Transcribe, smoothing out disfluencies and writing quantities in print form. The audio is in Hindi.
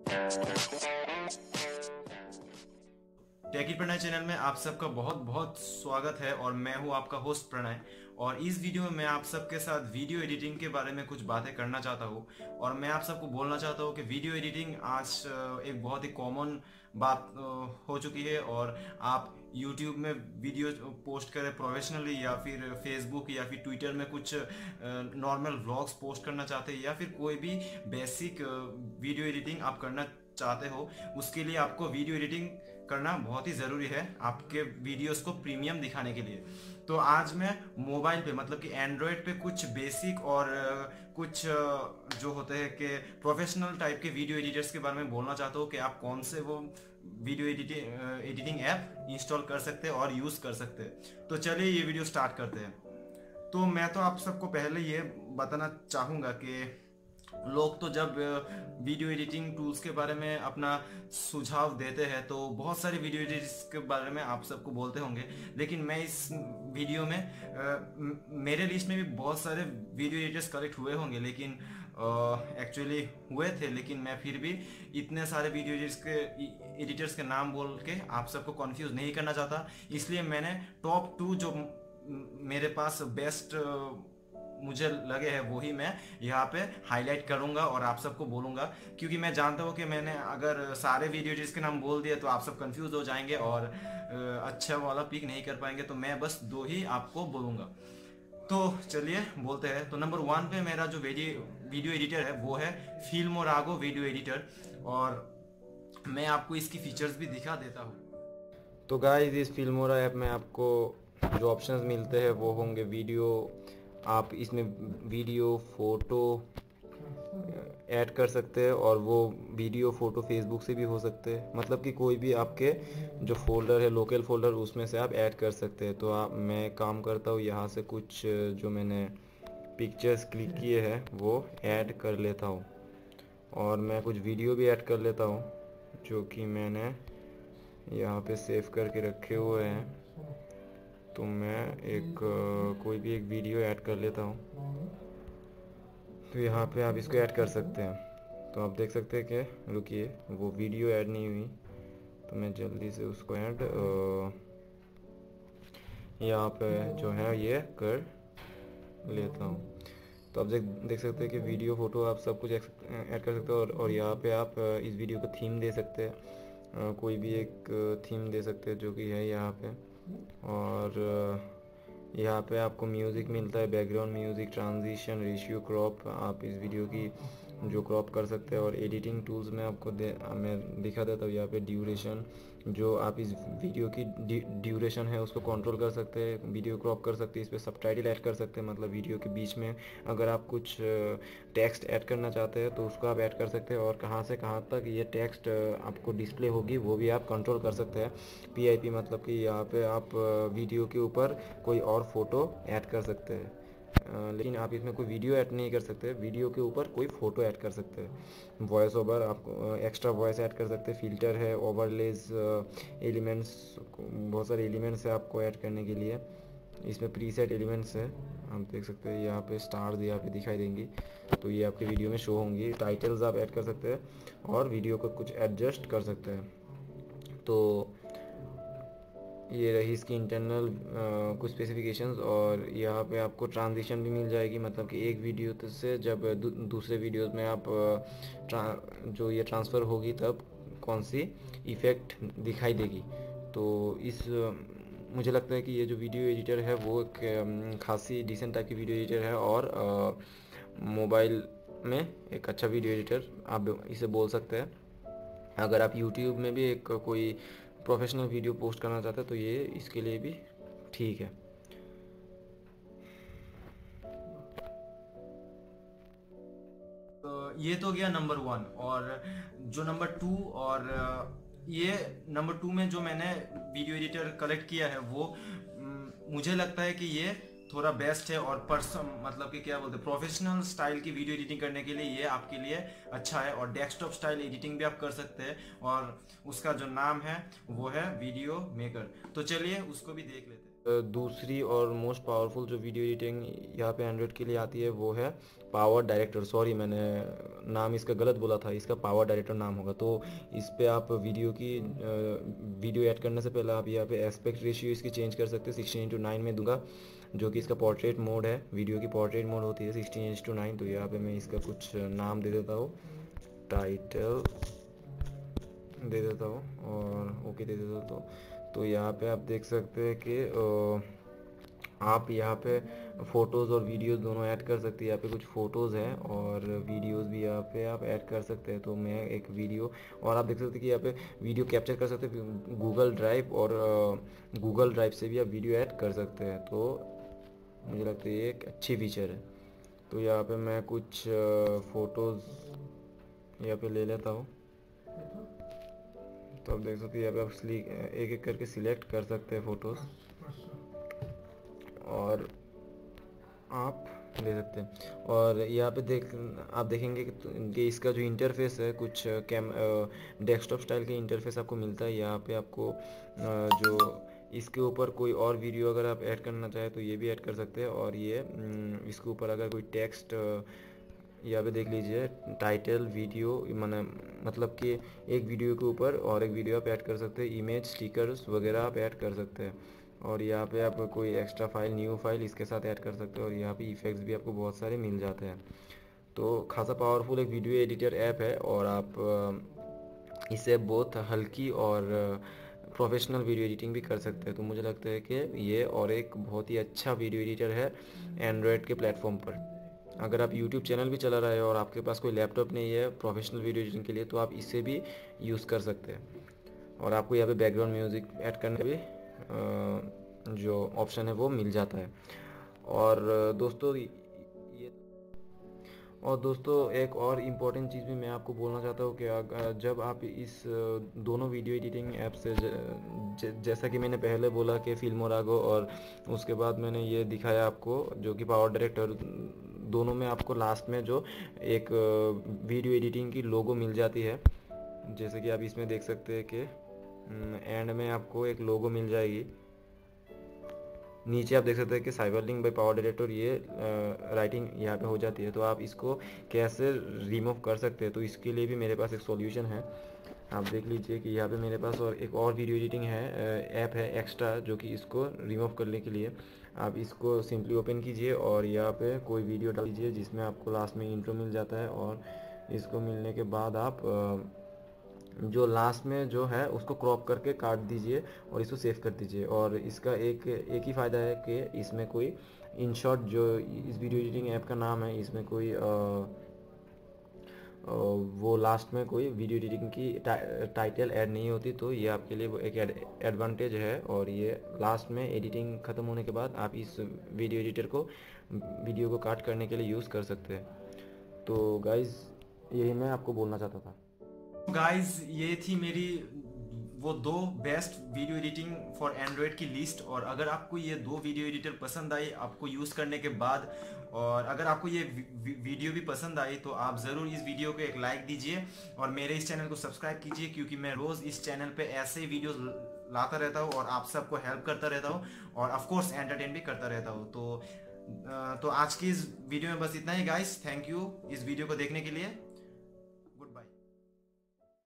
टेकी प्रणय चैनल में आप सबका बहुत बहुत स्वागत है और मैं हूं आपका होस्ट प्रणय। और इस वीडियो में मैं आप सबके साथ वीडियो एडिटिंग के बारे में कुछ बातें करना चाहता हूं। और मैं आप सबको बोलना चाहता हूं कि वीडियो एडिटिंग आज एक बहुत ही कॉमन बात हो चुकी है। और आप YouTube में वीडियो पोस्ट करें प्रोफेशनली, या फिर फेसबुक या फिर ट्विटर में कुछ नॉर्मल व्लॉग्स पोस्ट करना चाहते हैं, या फिर कोई भी बेसिक वीडियो एडिटिंग आप करना चाहते हो, उसके लिए आपको वीडियो एडिटिंग करना बहुत ही ज़रूरी है आपके वीडियोस को प्रीमियम दिखाने के लिए। तो आज मैं मोबाइल पे मतलब कि एंड्रॉयड पे कुछ बेसिक और कुछ जो होते हैं कि प्रोफेशनल टाइप के वीडियो एडिटर्स के बारे में बोलना चाहता हूँ कि आप कौन से वो वीडियो एडिटिंग ऐप इंस्टॉल कर सकते हैं और यूज़ कर सकते हैं। तो चलिए ये वीडियो स्टार्ट करते हैं। तो मैं तो आप सबको पहले ये बताना चाहूँगा कि लोग तो जब वीडियो एडिटिंग टूल्स के बारे में अपना सुझाव देते हैं तो बहुत सारे वीडियो एडिटर्स के बारे में आप सबको बोलते होंगे, लेकिन मैं इस वीडियो में मेरे लिस्ट में भी बहुत सारे वीडियो एडिटर्स कलेक्ट हुए होंगे, लेकिन एक्चुअली हुए थे, लेकिन मैं फिर भी इतने सारे वीडियो एडिटर्स के नाम बोल के आप सबको कंफ्यूज नहीं करना चाहता। इसलिए मैंने टॉप 2 जो मेरे पास बेस्ट मुझे लगे हैं वही मैं यहाँ पे हाईलाइट करूंगा और आप सबको बोलूंगा, क्योंकि मैं जानता हूँ कि मैंने अगर सारे वीडियो एडिटर्स के नाम बोल दिए तो आप सब कंफ्यूज हो जाएंगे और अच्छा वाला पिक नहीं कर पाएंगे। तो मैं बस 2 ही आपको बोलूंगा। तो चलिए बोलते हैं। तो नंबर 1 पे मेरा जो वीडियो एडिटर है वो है फिल्मोरागो वीडियो एडिटर, और मैं आपको इसकी फीचर्स भी दिखा देता हूँ। तो गाइस, इस फिल्मोरा ऐप में आपको जो ऑप्शंस मिलते हैं वो होंगे वीडियो। आप इसमें वीडियो फोटो ऐड कर सकते हैं और वो वीडियो फोटो फेसबुक से भी हो सकते हैं, मतलब कि कोई भी आपके जो फोल्डर है लोकल फोल्डर उसमें से आप ऐड कर सकते हैं। तो मैं काम करता हूँ यहाँ से कुछ जो मैंने पिक्चर्स क्लिक किए हैं वो ऐड कर लेता हूँ, और मैं कुछ वीडियो भी ऐड कर लेता हूँ जो कि मैंने यहाँ पे सेव करके रखे हुए हैं। तो मैं कोई भी एक वीडियो ऐड कर लेता हूँ। तो यहाँ पे आप इसको ऐड कर सकते हैं। तो आप देख सकते हैं कि रुकिए, वो वीडियो ऐड नहीं हुई, तो मैं जल्दी से उसको ऐड यहाँ पे जो है ये कर लेता हूँ। तो आप देख सकते हैं कि वीडियो फोटो आप सब कुछ ऐड कर सकते हो, और यहाँ पे आप इस वीडियो को थीम दे सकते हैं। कोई भी एक थीम दे सकते हैं जो कि है यहाँ पे। और यहाँ पे आपको म्यूज़िक मिलता है, background music, transition, ratio, crop. आप इस वीडियो की जो क्रॉप कर सकते हैं। और एडिटिंग टूल्स में आपको मैं दिखा देता हूँ यहाँ पे ड्यूरेशन, जो आप इस वीडियो की ड्यूरेशन है उसको कंट्रोल कर सकते हैं, वीडियो क्रॉप कर सकते हैं, इस पर सबटाइटल ऐड कर सकते हैं, मतलब वीडियो के बीच में अगर आप कुछ टेक्स्ट ऐड करना चाहते हैं तो उसको आप ऐड कर सकते हैं, और कहाँ से कहाँ तक ये टेक्स्ट आपको डिस्प्ले होगी वो भी आप कंट्रोल कर सकते हैं। PIP मतलब कि यहाँ पे आप वीडियो के ऊपर कोई और फोटो ऐड कर सकते हैं, लेकिन आप इसमें कोई वीडियो ऐड नहीं कर सकते। वीडियो के ऊपर कोई फ़ोटो ऐड कर सकते हैं। वॉइस ओवर, आप एक्स्ट्रा वॉइस ऐड कर सकते हैं। फ़िल्टर है, ओवरलेज, एलिमेंट्स, बहुत सारे एलिमेंट्स है आपको ऐड करने के लिए। इसमें प्रीसेट एलिमेंट्स है, आप देख सकते हैं यहाँ पे स्टार्स यहाँ पे दिखाई देंगी, तो ये आपके वीडियो में शो होंगी। टाइटल्स आप ऐड कर सकते हैं और वीडियो को कुछ एडजस्ट कर सकते हैं। तो ये रही इसकी इंटरनल कुछ स्पेसिफिकेशंस। और यहाँ पे आपको ट्रांजिशन भी मिल जाएगी, मतलब कि एक वीडियो से जब दूसरे वीडियोस में आप जो ये ट्रांसफ़र होगी तब कौन सी इफ़ेक्ट दिखाई देगी। तो मुझे लगता है कि ये जो वीडियो एडिटर है वो एक खासी डिसेंट टाइप की वीडियो एडिटर है, और मोबाइल में एक अच्छा वीडियो एडिटर आप इसे बोल सकते हैं। अगर आप YouTube में भी एक कोई प्रोफेशनल वीडियो पोस्ट करना चाहते हैं तो ये इसके लिए भी ठीक है। तो ये तो गया नंबर 1। और जो नंबर 2 और ये नंबर 2 में जो मैंने वीडियो एडिटर कलेक्ट किया है वो मुझे लगता है कि ये थोड़ा बेस्ट है, और मतलब कि क्या बोलते हैं, प्रोफेशनल स्टाइल की वीडियो एडिटिंग करने के लिए ये आपके लिए अच्छा है। और डेस्कटॉप स्टाइल एडिटिंग भी आप कर सकते हैं, और उसका जो नाम है वो है वीडियो मेकर। तो चलिए उसको भी देख लेते हैं। दूसरी और मोस्ट पावरफुल जो वीडियो एडिटिंग यहाँ पे एंड्रॉयड के लिए आती है वो है पावर डायरेक्टर। सॉरी, मैंने नाम इसका गलत बोला था, इसका पावर डायरेक्टर नाम होगा। तो इस पे आप वीडियो ऐड करने से पहले आप यहाँ पे एस्पेक्ट रेशियो इसकी चेंज कर सकते हैं। 16:9 में दूंगा, जो कि इसका पोर्ट्रेट मोड है। वीडियो की पोर्ट्रेट मोड होती है 16:9। तो यहाँ पे मैं इसका कुछ नाम दे देता हूँ, टाइटल दे देता हूँ और ओके दे देता हूँ। तो यहाँ पे आप देख सकते हैं कि आप यहाँ पे फ़ोटोज़ और वीडियोस दोनों ऐड कर सकते हैं। यहाँ पे कुछ फ़ोटोज़ हैं और वीडियोस भी यहाँ पे आप ऐड कर सकते हैं। तो मैं एक वीडियो, और आप देख सकते हैं कि यहाँ पे वीडियो कैप्चर कर सकते हैं गूगल ड्राइव, और गूगल ड्राइव से भी आप वीडियो ऐड कर सकते हैं। तो मुझे लगता है ये एक अच्छी फीचर है। तो यहाँ पे मैं कुछ फ़ोटोज़ यहाँ पे ले लेता हूँ। तो आप देख सकते हैं यहाँ पे आप एक एक करके सिलेक्ट कर सकते हैं फ़ोटोज़, और आप ले सकते हैं। और यहाँ पे आप देखेंगे कि इसका जो इंटरफेस है, कुछ डेस्कटॉप स्टाइल के इंटरफेस आपको मिलता है। यहाँ पे आपको जो इसके ऊपर कोई और वीडियो अगर आप ऐड करना चाहें तो ये भी ऐड कर सकते हैं। और ये इसके ऊपर अगर कोई टेक्स्ट, यहाँ पे देख लीजिए टाइटल वीडियो, मतलब कि एक वीडियो के ऊपर और एक वीडियो आप ऐड कर सकते हैं। इमेज, स्टिकर्स वगैरह आप ऐड कर सकते हैं। और यहाँ पे आप कोई एक्स्ट्रा फाइल, न्यू फाइल इसके साथ ऐड कर सकते हो। और यहाँ पे इफेक्ट्स भी आपको बहुत सारे मिल जाते हैं। तो खासा पावरफुल एक वीडियो एडिटर ऐप है, और आप इसे बहुत हल्की और प्रोफेशनल वीडियो एडिटिंग भी कर सकते हैं। तो मुझे लगता है कि ये और एक बहुत ही अच्छा वीडियो एडिटर है एंड्रॉयड के प्लेटफॉर्म पर। अगर आप यूट्यूब चैनल भी चला रहे हो और आपके पास कोई लैपटॉप नहीं है प्रोफेशनल वीडियो एडिटिंग के लिए, तो आप इसे भी यूज़ कर सकते हैं। और आपको यहाँ पे बैकग्राउंड म्यूज़िक ऐड करने भी जो ऑप्शन है वो मिल जाता है। और दोस्तों एक और इम्पोर्टेंट चीज़ भी मैं आपको बोलना चाहता हूँ कि जब आप इस दोनों वीडियो एडिटिंग ऐप से जैसा कि मैंने पहले बोला कि फिल्मोरागो, और उसके बाद मैंने ये दिखाया आपको जो कि पावर डायरेक्टर, दोनों में आपको लास्ट में जो एक वीडियो एडिटिंग की लोगो मिल जाती है। जैसे कि आप इसमें देख सकते हैं कि एंड में आपको एक लोगो मिल जाएगी। नीचे आप देख सकते हैं कि साइबरलिंक बाय पावर डायरेक्टर, ये राइटिंग यहाँ पे हो जाती है। तो आप इसको कैसे रिमूव कर सकते हैं, तो इसके लिए भी मेरे पास एक सॉल्यूशन है। आप देख लीजिए कि यहाँ पे मेरे पास और एक और वीडियो एडिटिंग है ऐप है एक्स्ट्रा, जो कि इसको रिमूव करने के लिए आप इसको सिंपली ओपन कीजिए और यहाँ पे कोई वीडियो डाल दीजिए जिसमें आपको लास्ट में इंट्रो मिल जाता है। और इसको मिलने के बाद आप जो लास्ट में जो है उसको क्रॉप करके काट दीजिए और इसको सेव कर दीजिए। और इसका एक ही फ़ायदा है कि इसमें कोई इन शॉर्ट, जो इस वीडियो एडिटिंग ऐप का नाम है, इसमें कोई वो लास्ट में कोई वीडियो एडिटिंग की टाइटल ऐड नहीं होती। तो ये आपके लिए वो एक एडवांटेज है। और ये लास्ट में एडिटिंग ख़त्म होने के बाद आप इस वीडियो एडिटर को वीडियो को काट करने के लिए यूज़ कर सकते हैं। तो गाइज़ यही मैं आपको बोलना चाहता था। गाइज ये थी मेरी वो 2 best video editing for Android की लिस्ट। और अगर आपको ये 2 वीडियो एडिटर पसंद आई आपको यूज़ करने के बाद, और अगर आपको ये वीडियो भी पसंद आई, तो आप ज़रूर इस वीडियो को एक लाइक दीजिए और मेरे इस चैनल को सब्सक्राइब कीजिए, क्योंकि मैं रोज़ इस चैनल पे ऐसे ही वीडियोस लाता रहता हूँ और आप सबको हेल्प करता रहता हूँ और ऑफकोर्स एंटरटेन भी करता रहता हूँ। तो आज की इस वीडियो में बस इतना ही गाइस। थैंक यू इस वीडियो को देखने के लिए।